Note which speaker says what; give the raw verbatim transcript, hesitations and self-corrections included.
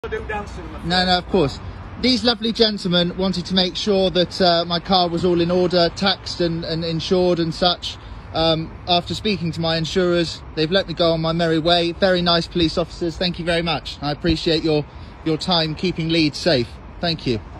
Speaker 1: No, no, of course. These lovely gentlemen wanted to make sure that uh, my car was all in order, taxed and, and insured and such. Um, after speaking to my insurers, they've let me go on my merry way. Very nice police officers. Thank you very much. I appreciate your, your time keeping Leeds safe. Thank you.